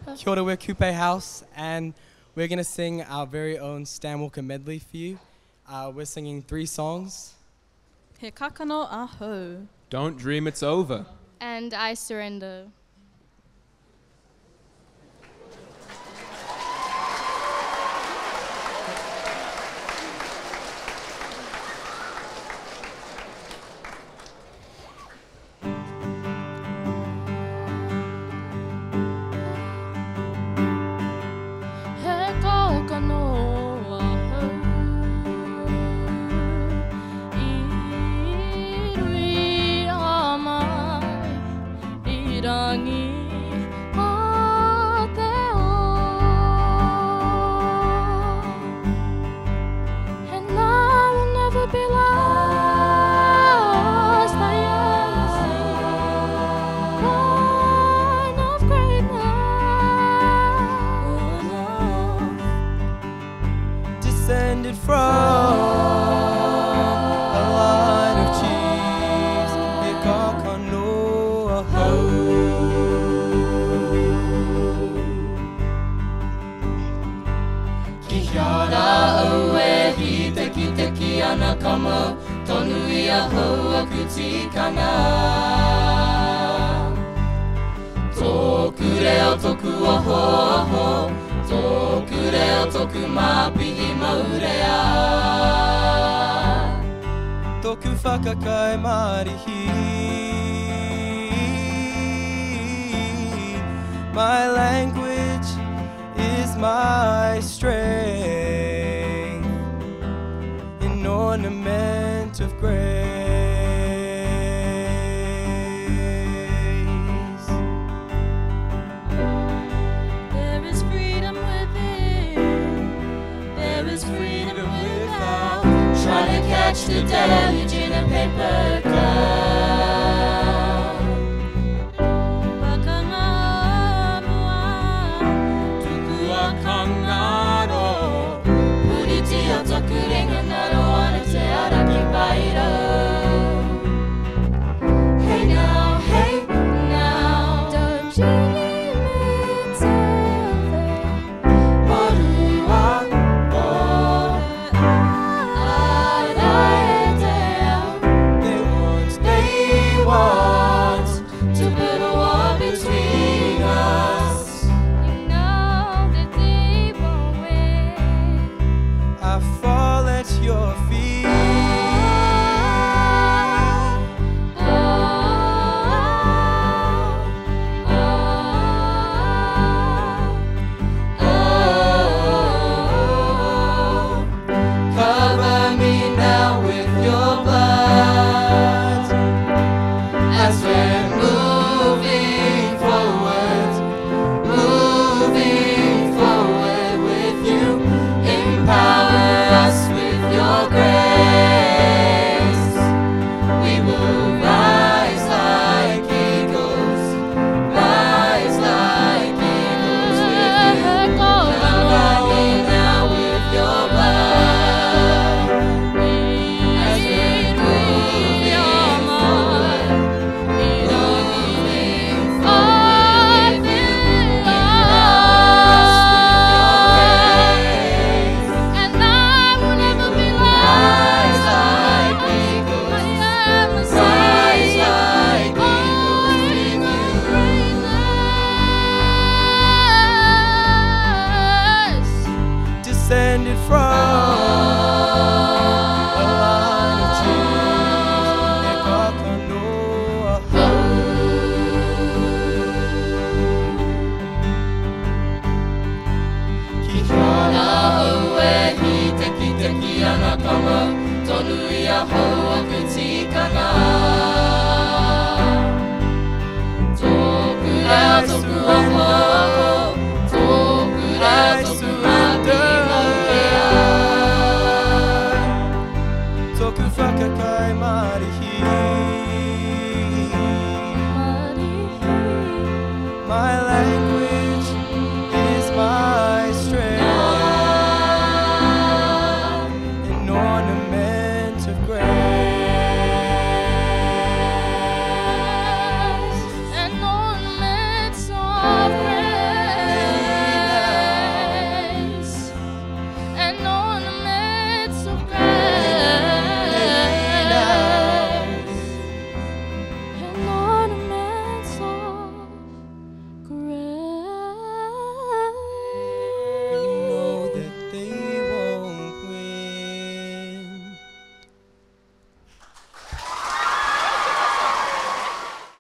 Kia ora, we're Kupe House, and we're going to sing our very own Stan Walker medley for you. We're singing 3 songs. He Kakano Ahau. Don't Dream It's Over. And I Surrender. Descended from a line of chiefs, He Kakano Ahau. Ki hiara au e hi teki teki ana kama tonu I ahau aku tikana. Tōku reo toku oho oho, tōku reo toku mapihi maurea. Tōku whakakai marihi. My language is my strength, an ornament of grace. There is freedom within. There is freedom without. Trying to catch the deluge in a paper cup. Tuku a kangaro. Puriti o toku ringa naro ana te ara ki pairo. Hey now, don't dream it's over. Maru wa o They want to build a wall between us. You know that they won't win. I fall at your feet. Cover me now with your blood as we're moving forward with you. Empower us with your grace. We will rise like eagles with you. Cover me now with your blood as we're moving forward with you. Empower us with your grace. And I will never be Rise lost. like eagles. I am a Rise slave. like eagles with you. Descended from